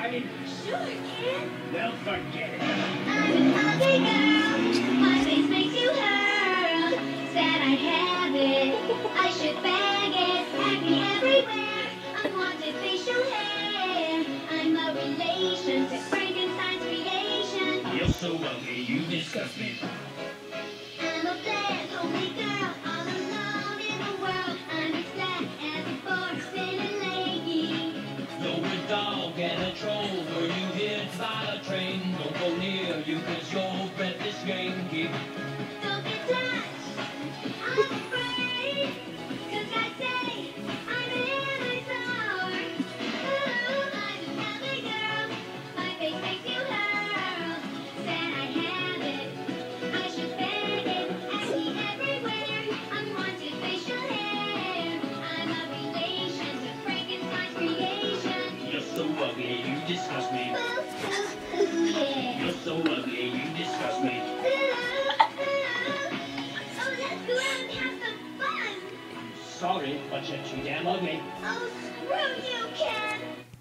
try? Sure, Ken. Well, forget it. I'm a ugly girl. My face makes you hurl. Said I have it. I should bag it. Acne everywhere. Unwanted facial hair. I'm a relation to Frankenstein's creation. You're so ugly, you disgust me. I'm a bland, homely girl, all alone in the world. I'm as flat as a fork, spinning leggy. You're a dog and a troll. Were you hit by a train? Don't go near you, cause your breath is yanky. Don't get touched, I'm afraid. Cause I say I'm in my power. Ooh, I'm an ugly girl. My face makes you hurl. Said I have it. I should beg it. Acne everywhere. Unwanted facial hair. I'm a relation to Frankenstein's creation. You're so ugly, you disgust me. Ooh, ooh, ooh, yeah. You're so ugly, you disgust me. Ooh, ooh. Oh, let's go out and have some fun. Sorry, but you're too damn ugly. Oh, screw you, Ken.